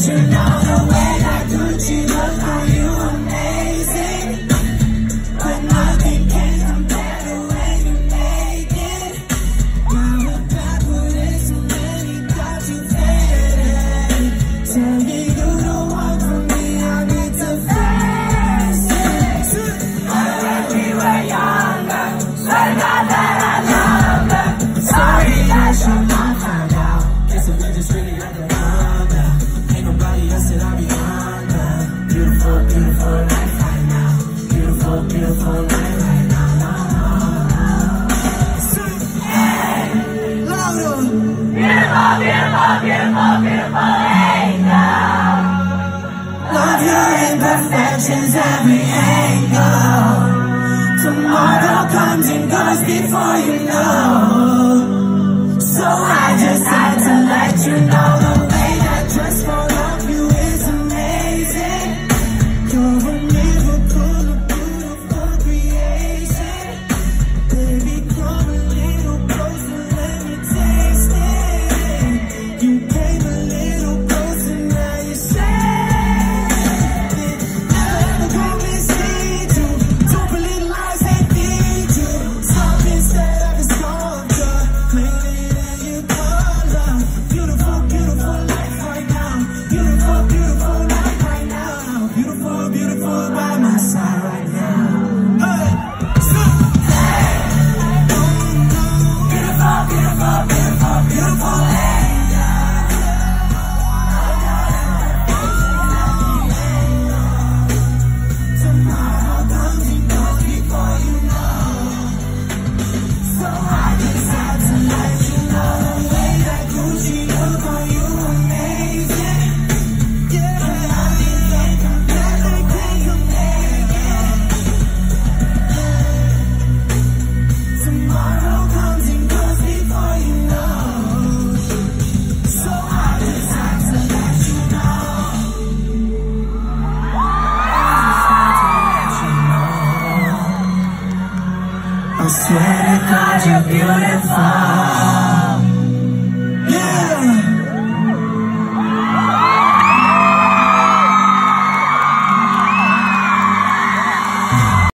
you know the way that Gucci look on you amazing. But nothing can compare to when you make it. Now we're back with it, so many thoughts you faded. Tell me you don't want from me, I need to face it. I wish we were younger, swear to God that I love her. Sorry that your mom found out. Guess I'm just really undercover. Ain't nobody else that I'll be under. Beautiful, beautiful life right now. Beautiful, beautiful life right now. Hey, louder. Beautiful, beautiful, beautiful, beautiful angel. Love your imperfections, every angle. Tomorrow comes and goes before you know. So I just had to let you know the way that dress fall off you is amazing. You're a miracle, a beautiful creation. Baby, come a little closer, let me taste it. You came a little closer, now you're saying never come mislead you. Don't believe lies that feed you. Stop instead of a sculpture. Clean it and you color. Beautiful, beautiful life right now. Beautiful, beautiful life right now. Beautiful, beautiful by my side right now. Hey, beautiful, beautiful, beautiful, beautiful angel. Tomorrow comes and goes before you know. So I just had to let you know the way that Gucci look on you amazing. Yeah, nothing can compare, nothing can compare. Tomorrow comes and goes before you know. So I just had to let you know. I swear to God you're beautiful.